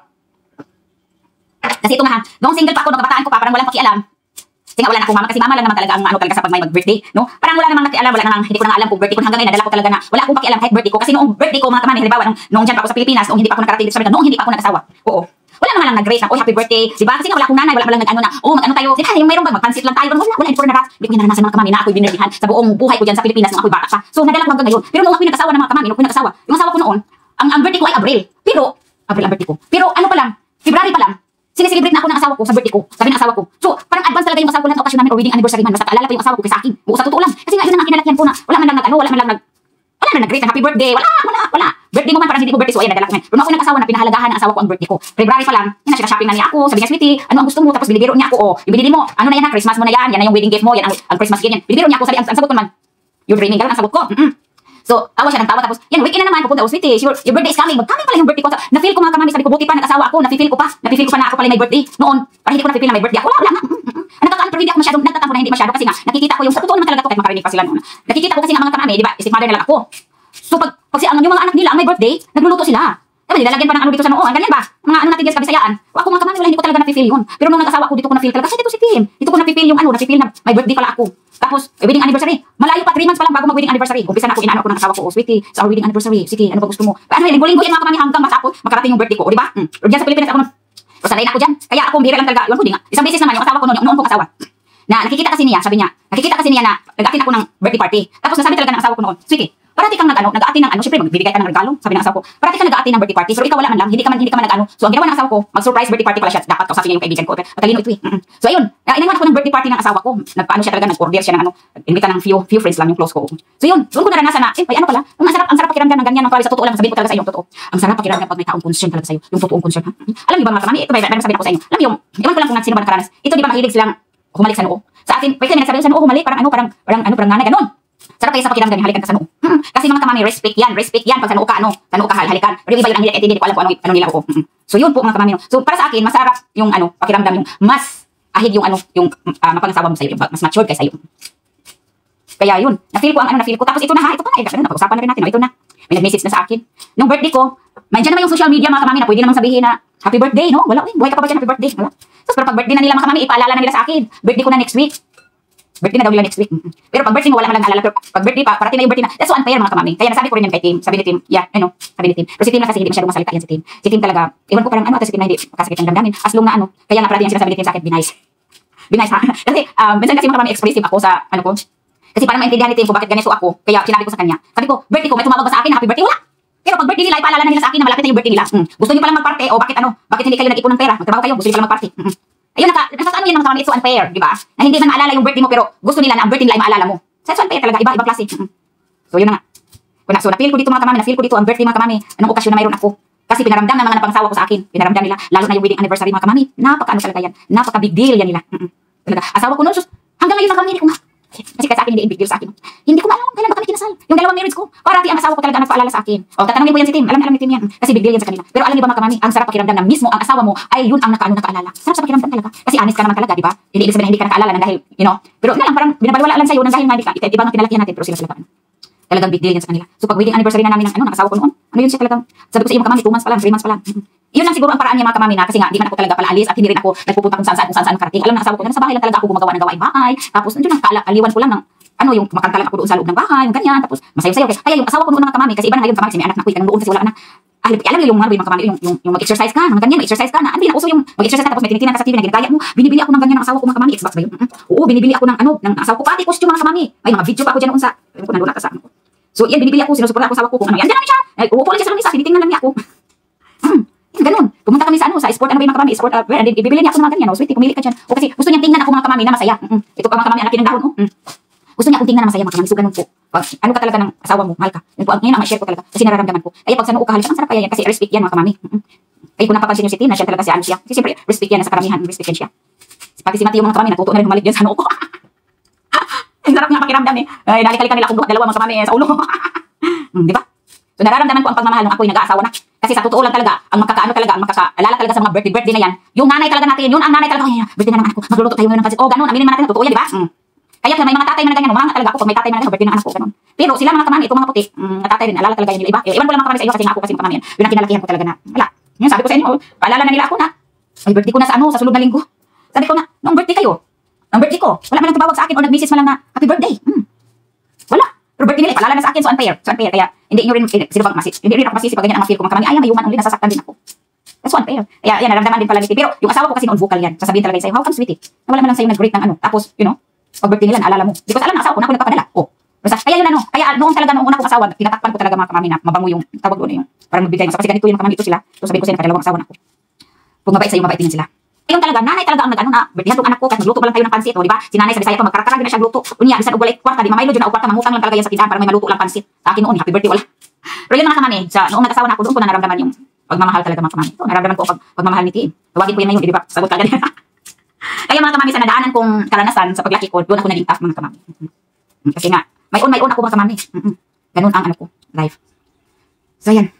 Kasi ito nga ha, noong single pa ako, noong kabataan ko pa, parang walang pakialam. Kasi nga wala na akong mama, kasi mama lang naman talaga ang ano talaga sa pag may mag-birthday, no? Parang wala namang nakialam, wala namang, hindi ko nang alam kung birthday ko. Hanggang ngayon, nadala ko talaga na wala akong pakialam kahit birthday ko. Kasi noong birthday ko mga kamami, halimbawa, noong, noong dyan pa ako sa Pilipinas, noong hindi pa ako nakarating dito sa Amerika, noong hindi pa ako nag-asawa. Oo. Wala naman lang nag-grace na, oh, happy birthday, di ba? Kasi nga wala akong nanay, wala pa lang nag-ano na, oh, mag-ano tayo, di ba, yung mayroon ba, mag-pansit lang tayo, wala, wala, hindi ko na naras, hindi ko naranasan mga kamami na ako'y binirdihan sa buong buhay ko dyan sa Pilipinas nung ako'y bata pa. So, nadala ko hanggang ngayon. Pero nung ako'y nag-asawa ng mga kamami, nung ako'y nag-asawa, yung asawa ko noon, ang, ang birthday ko ay Abril. Pero, Abril ang birthday ko. Pero ano pa lang, February pa lang, sineselebrate na ako ng asawa ko sa birthday ko, sabi ng asawa ko. So, parang advance talaga yung asawa ko lang sa okasyon namin or wedding anniversary man, basta kaalala pa yung asawa ko kaysa akin. Oo, sa totoo lang. Kasi nga, yun ang kinalakihan ko na, wala man lang nag, ano, wala man lang nag, wala na nag-greet ng happy birthday, wala, wala, wala. Birthday mo man, parang hindi ko birthday, so ayan, nadala ko ngayon. Pero nung ako nag-asawa na pinahalagahan ng asawa ko ang birthday ko, February pa lang, yun na, shopping na niya ako, sabi niya, sweetie, ano ang gusto mo, tapos binibiro niya ako, oh, yung binili mo, ano na yan ha, Christmas mo na yan, yan na yung wedding gift mo, yan ang, ang Christmas gift yan. Binibiro niya ako, sabi, ang, ang sagot ko naman, you're dreaming, gano'n ang sagot ko. Mm-mm. So, tawa siya ng tawa, tapos, yan, weekend na naman, pupunta, oh, sweetie, your, your birthday is coming, mag-coming pala yung birthday ko. Na-feel ko mga kamami, sabi ko, buti pa, nag-asawa ako, na-feel ko pa, na-feel ko pa na ako pala may birthday. Noon, parang hindi ko na-feel na may birthday ako, wala, wala nga. Ang nagkakaan, pero hindi ako masyadong, nagtatampo na hindi masyado, kasi nga, nakikita ko yung, sa totoo naman talaga to, kahit makarinig pa sila noon. Nakikita ko kasi nga mga kamami, di ba, isip mother na lang ako. So, pag, pag si, ang, yung mga anak nila, ang may birthday, nagluluto sila. Diba, nilalagyan pa ng ano dito sa noo, ganyan ba? Mga ano natin dyan sa kabisayaan. O ako mga kamami, wala, hindi ko talaga na-feel yun. Pero nung nag-asawa ko, dito ko na-feel talaga, kasi dito si Tim. Dito ko na-feel yung ano, na-feel na may birthday pala ako. Tapos, eh, wedding anniversary. Malayo pa, three months pa lang bago mag-wedding anniversary. Umpisa na ako, inaano ko ng asawa ko, oh, sweetie, sa our wedding anniversary. Sige, ano ba gusto mo? Ano, linggo-linggo yan mga kamami hanggang matapos, makarating yung birthday ko, o diba? Hmm. Pero dyan sa Pilipinas ako nun, so, sanay na ako dyan. Kaya ako, bihira lang talaga, yun ko di nga. Isang beses naman yung asawa ko noon, yung noon kong asawa. Na nakikita kasi niya, sabi niya, nakikita kasi niya na nag-attend ako ng birthday party. Tapos nasabi talaga ng asawa ko noon, sweetie, parati kang nag-ano, nag-attend ng ano, syempre magbibigay ka ng regalo, sabi ng asawa ko. Parati kang nag-attend ng birthday party, pero ikaw wala man lang, hindi ka man hindi ka man nag-ano. So ang ginawa ng asawa ko, mag-surprise birthday party pala siya. Dapat kausapin niya yung kaibigan ko. Matalino ito eh. Mm-hmm. So ayun, uh, inanwan ako ng birthday party ng asawa ko. Nagpaano siya talaga, nag-order siya ng ano, invita ng few few friends lang yung close ko. So yun, doon ko naranasan na, eh, ano pala, ang sarap, ang sarap pakiramdam ng ganyan ng pare sa totoo lang, sabihin ko talaga sa iyo, totoo. Ang sarap pakiramdam pag may taong concern talaga sa iyo, yung totoong concern, ha? Alam niyo ba mga kamami, ito ba, may sabihin ako sa inyo. Alam niyo, iwan ko lang kung sino ba nakaranas. Ito di ba mahilig silang humalik sa noo. Sa atin, pwede kami nagsabi sa noo humalik, parang ano, parang parang ano, parang nanay ganon. Sarap kaya sa pakiramdam, halikan ka sa noo. Hmm. Kasi mga kamami, respect yan, respect yan. Pag sa noo ka, ano, sa noo ka, halikan. Pero yung iba yun ang hilik, hindi ko alam kung ano, ano nila ko. Hmm. So yun po mga kamami. No? So para sa akin, masarap yung ano, pakiramdam, yung mas ahid yung ano, yung uh, mapangasawa mo sa'yo, yung mas matured kay sa'yo. Kaya yun, na-feel ko ang ano, na-feel ko. Tapos ito na ha, ito pa na, eh, ganun, napag-usapan na rin natin. No? Ito na, may nag-message na sa akin. Nung birthday ko, mandyan naman yung social media mga kamami na pwede naman sabihin na, happy birthday, no? Wala, eh, buhay ka pa ba dyan, happy birthday? Wala. Tapos pero pag birthday na nila mga kamami, ipaalala na nila sa akin. Birthday ko na next week. Birthday na daw nila next week. Mm-hmm. Pero pag birthday mo, wala man lang naalala. Pero pag birthday pa, parating na yung birthday na. That's so unfair mga kamami. Kaya nasabi ko rin yan kay Tim. Sabi ni Tim, yeah, ano, sabi ni Tim. Pero si Tim na kasi hindi masyadong masalita yan si Tim. Si Tim talaga, iwan ko parang ano, ata si Tim na hindi makasakit ng damdamin. As long na ano. Kaya nga parati yan sinasabi ni Tim sa akin, be nice. Be nice ha. Kasi, um, minsan kasi mga kamami expressive ako sa, ano ko. Kasi parang maintindihan ni Tim kung bakit ganito ako. Kaya sinabi ko sa kanya. Sabi ko, birthday ko, may tumawag ba sa akin, happy birthday? Wala. Pero pag birthday nila, ipaalala na nila sa akin na malapit na yung birthday nila. Hmm. Gusto niyo palang magparte o bakit ano? Bakit hindi kayo nag-ipon ng pera? Magtrabaho kayo, gusto niyo palang magparte. Hmm. Ayun, naka, nasa ano yun mga kamami, it's so unfair, di ba? Na hindi man maalala yung birthday mo, pero gusto nila na ang birthday nila ay maalala mo. So, it's so unfair talaga, iba, ibang klase. Mm-hmm. So, yun na nga. So, na-feel ko dito mga kamami, na-feel ko dito ang birthday mga kamami, anong okasyon na mayroon ako. Kasi pinaramdam ng mga napangsawa ko sa akin, pinaramdam nila, lalo na yung wedding anniversary mga kamami, napaka-ano talaga yan, napaka-big deal yan nila. Mm-hmm. Talaga, asawa ko noon, sus, hanggang ngayon mga kamami, hindi ko ma... Kasi sa akin, hindi big deal sa akin. Hindi ko maalam kailan ba kami kinasal. Yung dalawang marriage ko, parati ang asawa ko talaga nagpaalala sa akin. O, tatanungin mo yan si Tim, alam na alam ni Tim yan. Kasi big deal yan sa kanila. Pero alam niyo ba mga kamami, ang sarap pakiramdam na mismo ang asawa mo ay yun ang nakaano nakaalala. Sarap sa pakiramdam talaga. Kasi honest ka naman talaga, di ba? Hindi ibig sabihin na hindi ka nakaalala ng dahil, you know. Pero na lang, parang binabaliwala lang sa'yo ng dahil nga hindi ka. Iba ang kinalakihan natin, pero sila sila pa. Talagang big deal yan sa kanila. So pag wedding anniversary na namin ng ano, ng asawa ko noon, ano yun siya talagang, sabi ko sa iyo mga kamami, two months pa lang, three months pa lang. Yun lang siguro ang paraan niya mga kamami na kasi nga di man ako talaga pala alis at hindi rin ako nagpupunta kung saan saan kung saan saan karating. Alam na asawa ko na sa bahay lang talaga ako gumagawa ng gawaing bahay. Tapos nandiyan ang kaaliwan ko lang ng ano yung kumakanta lang ako doon sa loob ng bahay, yung ganyan. Tapos masayo-sayo. Kaya yung asawa ko noon mga kamami kasi iba na ngayon kamami kasi may anak na ako, ikan doon kasi wala na. Ah, alam niyo yung mga mga kamami yung yung, yung mag-exercise ka, ng ganyan, mag-exercise ka na. Ano din uso yung mag-exercise ka tapos may tinitinan ka sa T V na ginagaya mo. Binibili ako ng ganyan ng asawa ko mga kamami, Xbox ba yun? Mm-hmm. Oo, binibili ako ng ano ng asawa ko pati costume mga kamami. May mga video pa ako diyan noon sa ko nandoon ata sa ano. So yan binibili ako, sinusuporta ako sa asawa ko kung ano yan. Diyan na siya. Ay, uupo lang siya sa lamesa, tinitingnan lang niya ako. Hmm, ganun. Pumunta kami sa ano, sa sport, ano ba yung mga kamami, sport, uh, and then ibibili niya ako ng mga ganyan, oh, sweetie, pumili ka dyan. O kasi gusto niyang tingnan ako mga kamami na masaya. Mm-mm. Ito pa mga kamami, anak ng dahon, oh. Mm. Gusto niya akong tingnan na masaya mga kamami, so ganun po. Pag ano ka talaga ng asawa mo, mahal ka. Yun po, ngayon ang ma-share ko talaga, kasi nararamdaman ko. Kaya pag sa noo ka, halika, ang sarap kaya yan, kasi respect yan mga kamami. Mm-mm. Kaya kung napapansin niyo si Tim, na siya talaga si ano siya. Kasi siyempre, respect yan, sa karamihan, respect yan siya. Pati si Mateo mga kamami, natuto na rin humalik dyan sa noo ko. Ang sarap nga pakiramdam eh. Ay, nalikalikan nila akong dalawa mga kamami sa ulo. Hmm, di ba? So nararamdaman ko ang pagmamahal nung ako'y nag-aasawa na. Kasi sa totoo lang talaga, ang makakaano talaga, ang makakaalala talaga sa mga birthday birthday na yan, yung nanay talaga natin, yun ang nanay talaga, ay, birthday na ng anak ko, magluluto tayo ngayon ng pansit. Oh, ganun, aminin man natin, totoo yan, di ba? Hmm. Kaya kaya may mga tatay man na ganyan, umanga talaga ako pag may tatay man na ganyan, birthday ng anak ko, ganun. Pero sila mga kamami, itong mga puti, mm, tatay rin, alala talaga yun yung iba. Iwan ko lang mga kamami sa iyo kasi nga ako kasi mga kamami yan. Yun ang kinalakihan ko talaga na, wala. Yun sabi ko sa inyo, oh, paalala na nila ako na, ay birthday ko na sa ano, sa sunod na linggo. Sabi ko na, noong birthday kayo, noong birthday ko, wala man lang tumawag sa akin o nag-message man lang na, happy birthday. Hmm. Wala. Pero birthday nila, paalala na sa akin, so unfair. So unfair. Kaya, hindi nyo rin, sino bang masisi? Hindi rin ako masisi pag ganyan ang mga feel ko mga kamami. Ay, may human only, nasasaktan din ako. That's so unfair. Kaya, yan, naramdaman din pala ni Tim. Pero, yung asawa ko kasi noon vocal yan. Sasabihin talaga sa'yo, how come sweetie? Wala man lang sa'yo nag-greet ng ano. Tapos, you know, pag birthday nila, naalala mo. Because alam ng asawa ko na ako nagpapadala. Oh. Basta, kaya yun ano, kaya noong talaga noong una kong asawa, tinatakpan ko talaga mga kamami na mabango yung tawag doon yung parang magbigay mo. So, kasi ganito yung mga kamami ito sila. So, sabihin ko sa'yo, nakadalawang asawa na ako. Kung mabait sa'yo, mabait din sila. Ayun talaga, nanay talaga ang nag-ano na, birthdayan tong anak ko, kasi magluto pa lang tayo ng pansit, o di ba? Si nanay sa Bisaya pa, magkarakarag na siya gluto. Unya, bisan og walay kwarta, di mamaylo dyan na og kwarta, mangutang lang talaga yan sa tindahan para may maluto lang pansit. Sa akin noon, happy birthday, wala. Pero yun mga kamami, sa noong nag-asawa na ako, doon ko na naramdaman yung pagmamahal talaga mga kamami. Ito, naramdaman ko pag pagmamahal ni Tim. Tawagin ko yan ngayon, di ba? Sagot ka ganyan. Kaya mga kamami, sa nadaanan kong karanasan sa paglaki ko, doon ako naging tough mga kamami. Kasi nga, may on, may on ako mga kamami. Ganun ang ano ko, life. So yan.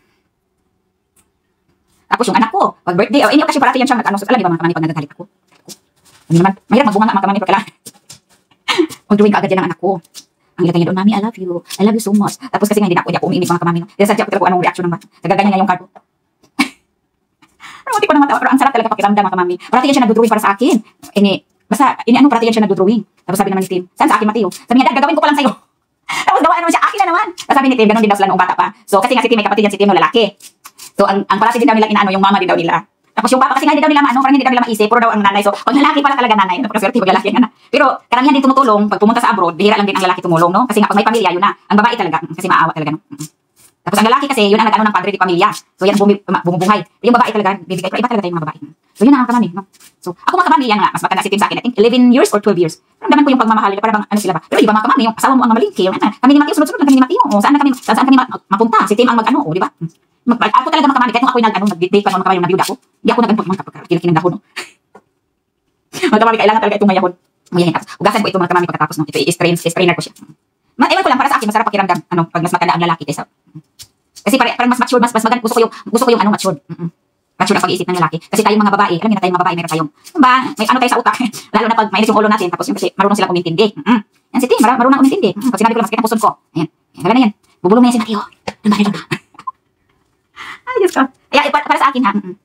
Tapos yung anak ko, pag birthday, oh, ini kasi parati yan siya nag-ano. Alam niyo ba mga kamami, pag nagagalit ako. Ano naman, mahirap magbunga nga mga kamami pag kailangan. Mag-drawing ka agad yan ng anak ko. Ang ilagay niya doon, Mami, I love you. I love you so much. Tapos kasi nga hindi na ako, hindi ako umiimik mga kamami. No? Kaya sadya ko talaga anong reaction ng bata. Nagaganyan niya yung card ko. Pero hindi ko naman tawa. Pero ang sarap talaga pakiramdam mga kamami. Parati yan siya nag-drawing para sa akin. Ini, basta, ini ano, parati yan siya nag-drawing. Tapos sabi naman ni Tim, saan sa akin, Mateo? Sabi niya, Dad, gagawin ko pa lang sa'yo. Tapos gawaan naman siya, akin na naman. Tapos sabi ni Tim, ganun din daw sila noong bata pa. So kasi nga si Tim, may kapatid yan si Tim no lalaki. So ang ang parati din daw nila inaano, yung mama din daw nila. Tapos yung papa kasi nga hindi daw nila maano, parang hindi daw nila maisip, puro daw ang nanay. So pag lalaki pala talaga nanay, ano, swerte pag lalaki ang anak. Pero karamihan din tumutulong pag pumunta sa abroad, bihira lang din ang lalaki tumulong, no? Kasi nga pag may pamilya yun na. Ang babae talaga kasi maawa talaga, no. Tapos ang lalaki kasi yun ang nag-ano ng padre di pamilya. So yan bumi, bumubuhay. Yung babae talaga bibigay, pero iba talaga tayong mga babae. So yun ang mga kamami, no. So ako mga kamami yan nga, mas matanda si Tim sa akin, I think eleven years or twelve years. Ramdaman ko yung pagmamahal nila, para bang ano sila ba. Pero iba mga kamami, yung asawa mo ang mamalingki, yung ano, kami ni Mateo sunod-sunod lang kami ni Mateo. O saan na kami, saan, saan kami mapunta? Si Tim ang mag-ano, o di ba? Mag ako talaga mga kamami, kahit kung ako'y nag-ano, nag-date pa ng mga kamami yung nabiyuda ko, hindi ako nag-ano mga kapag-kilaki ng dahon, no. Mga kamami, kailangan talaga itong mayahon. Mayahin. Tapos, ugasan ko ito mga kamami pagkatapos, no. Ito i-strain, i-strainer ko siya. Ma ewan ko lang, para sa akin, masarap pakiramdam, ano, pag mas matanda ang lalaki kaysa. Kasi pare, parang mas matured, mas, mas maganda, gusto ko yung, gusto ko yung ano, matured. Mm-mm. Matured ang pag-iisip ng lalaki. Kasi tayong mga babae, alam niyo na tayong mga babae, meron tayong, ba, may ano tayo sa utak. Lalo na pag mainit yung ulo natin, tapos yung kasi marunong silang umintindi. Mm-mm. Yan si Tim, mar marunong umintindi. Mm, pag sinabi ko lang, sakit ang puson ko. Ayan. Wala na yan. Bubulong na yan si Mateo. Lumbari lang. Ay, Diyos ko. Kaya, para, para sa akin, ha? Mm-mm.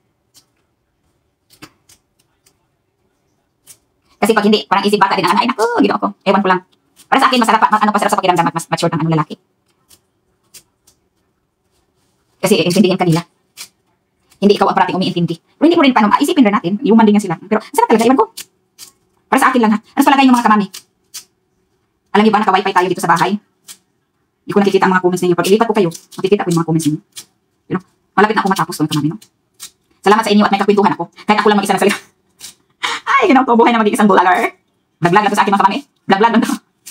Kasi pag hindi, parang isip bata din ang anak, ay naku, ginawa ko. Ewan ko lang. Para sa akin, masarap, mas, ano, masarap sa pakiramdam at mas matured ang ano lalaki. Kasi intindihin kanila. Hindi ikaw ang parating umiintindi. Pero hindi mo rin paano, isipin rin natin, human din yan sila. Pero sarap talaga, iwan ko. Para sa akin lang ha. Ano sa palagay ng mga kamami? Alam niyo ba, naka-wifi tayo dito sa bahay? Hindi ko nakikita ang mga comments ninyo. Pag ilipat ko kayo, makikita ko yung mga comments ninyo. You know, malapit na ako matapos ko, kamami, no? Salamat sa inyo at may kakwentuhan ako. Kahit ako lang mag-isa na salita. Ay, ginaw to, buhay na mag-iisang vlogger. Vlog-vlog lang to sa akin mga kamami. Vlog-vlog lang to.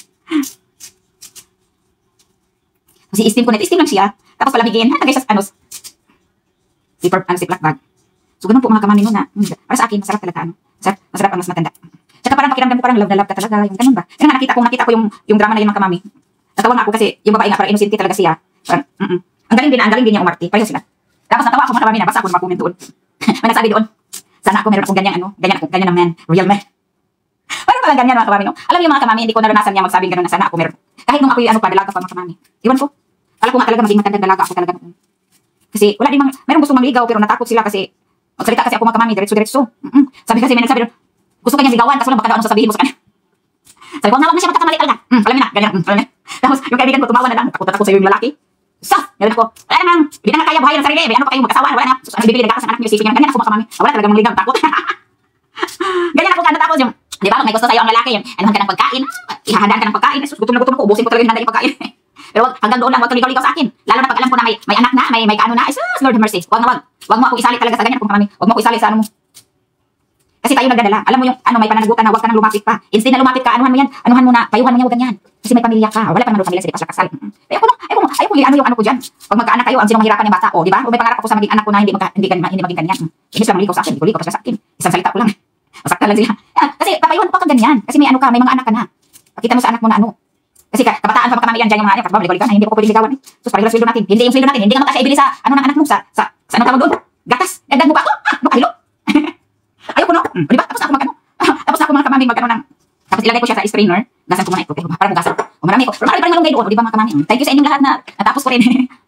Kasi i-steam ko net, i-steam lang siya. Tapos palamigin, ha, lagay sa ano, si, ano, si black bag. So, ganun po mga kamami nun na, hmm, para sa akin, masarap talaga, ano, masarap, masarap ang mas matanda. Tsaka parang pakiramdam ko, parang love na love ka talaga, yung ganun ba? Kaya nga nakita ko, nakita ko yung, yung drama na yun mga kamami. Natawa nga ako kasi, yung babae nga, parang innocent talaga siya. Parang, mm -mm. Ang galing din, ang galing din niya umarti, pareho sila. Tapos natawa ako mga kamami, nabasa ako ng mga comment doon. May nagsabi doon, sana ako meron akong ganyan, ano, ganyan ako, ganyan na man, real man. Parang palang ganyan mga kamami, no? Alam niyo mga kamami, hindi ko naranasan niya magsabing gano'n na sana ako meron. Kahit nung ako yung ano pa, dalaga pa mga kamami. Iwan ko. Kala ko nga talaga maging matandang dalaga ako talaga noon. Kasi wala din mang, mayroong gusto mangligaw pero natakot sila kasi magsalita kasi ako mga kamami, diretso-diretso. Mm -mm. Sabi kasi may nagsabi doon, gusto kanya ligawan kasi wala baka daw ano sasabihin mo sa kanya. Sabi ko, nawag na siya magkakamali talaga. Hmm, alam niyo na, ganyan, alam niyo. Tapos yung kaibigan ko tumawa na lang, takot-takot sa'yo yung lalaki. So, ganyan ako, wala naman, hindi na nga kaya buhayin ng sarili, may ano pa kayo magkasawa, wala na. So, ano bibili, nagkakas ng anak niyo, isipin niyo, ganyan ako mga kamami. Wala talaga mang ligaw, takot. Ganyan ako gano'n tapos yung, di ba, may gusto sa'yo ang lalaki, yung anuhan ka ng pagkain, ihahandaan ka ng pagkain, gutom na gutom ko, ubusin ko talaga yung handa yung pagkain. Pero wag, hanggang doon lang, wag kang ligaw-ligaw sa akin. Lalo na pag alam ko na may, may anak na, may, may kaano na, ay sus, Lord have mercy. Wag na wag. Wag mo ako isali talaga sa ganyan kung mami. Wag mo ako isali sa ano mo. Kasi tayo nagdadala. Alam mo yung ano, may pananagutan na wag ka nang lumapit pa. Instead na lumapit ka, anuhan mo yan. Anuhan mo na, payuhan mo niya, wag ganyan. Kasi may pamilya ka. Wala pa naman pamilya, sige pa siya kasal. Ayoko na, ayoko, ayoko ano yung ano ko diyan. Pag magkaanak kayo, ang sino mahirapan yung bata, o di ba? O may pangarap ako sa maging anak ko na hindi magka, hindi, hindi, hindi maging ganyan. Imbis lang maligaw sa akin, ligaw pa siya sa akin. Isang salita ko lang. Masaktan lang sila. Yan, kasi papayuhan mo pa kang ganyan. Kasi may ano ka, may mga anak ka na. Pakita mo sa anak mo na ano. Kasi kabataan pa makamamiyan dyan yung mga anak. Kasi ligaw-ligaw na, hindi ko pwedeng ligawan eh. So, pareho sweldo natin. Hindi yung sweldo natin. Hindi ka magkasa ibili sa ano ng anak mo. Sa, sa, sa ano tawag doon? Gatas. Dagdag mo pa ako. Ah, ano kahilo? Ayoko no. Hmm, di ba? Tapos na ako mag ano. Tapos na ako mga kamaming mag ano ng. Tapos ilagay ko siya sa strainer. Gasan ko muna ito. Para magasan ko. O marami ko. Pero marami pa rin malunggay doon. O di ba mga kamaming? Thank you sa inyong lahat na natapos ko rin.